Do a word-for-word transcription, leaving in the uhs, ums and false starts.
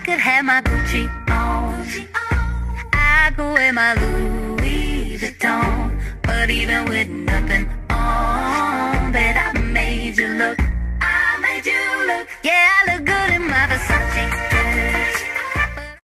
could have my Gucci on, I could wear my Louis Vuitton, but even with nothing on, bet I made you look, I made you look. Yeah, I look good in my Versace.